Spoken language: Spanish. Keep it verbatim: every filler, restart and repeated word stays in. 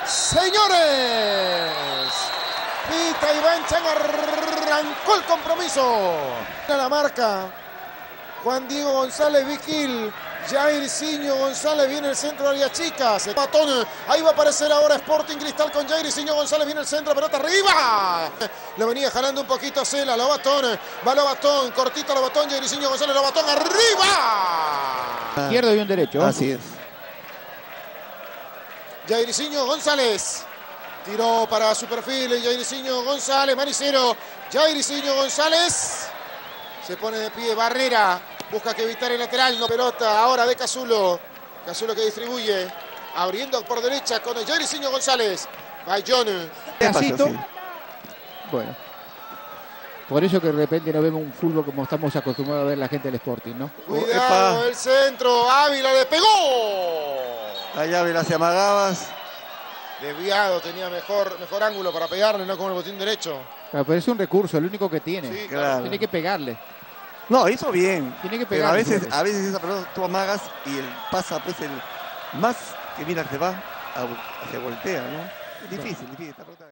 Señores, Pita Iván Chan, arrancó el compromiso. A la marca, Juan Diego González, Vigil, Jairzinho González, viene el centro de área chica. Se batón, ahí va a aparecer ahora Sporting Cristal con Jairzinho González, viene el centro, pelota arriba. Lo venía jalando un poquito Cela, Lobatón, va Lobatón, cortito Lobatón, Jairzinho González, Lobatón, arriba. Izquierdo y un derecho. Así es. Jairzinho González. Tiró para su perfil Jairzinho González, Manicero. Jairzinho González. Se pone de pie, Barrera. Busca que evitar el lateral, no pelota. Ahora de Casulo. Casulo que distribuye. Abriendo por derecha con Jairzinho González. Bayón. Pedacito. Bueno. Por eso que de repente no vemos un fútbol como estamos acostumbrados a ver la gente del Sporting, ¿no? Cuidado, el centro. Ávila le pegó. Allá Ávila se amagabas. Desviado, tenía mejor, mejor ángulo para pegarle, no con el botín derecho. Claro, pero es un recurso, el único que tiene. Sí, claro. Tiene que pegarle. No, hizo bien. Tiene que Pero pegarle. a veces, a veces esa pelota tú amagas y el pasa pues el más que mira se va, a, se voltea, ¿no? Es difícil, difícil esta pelota.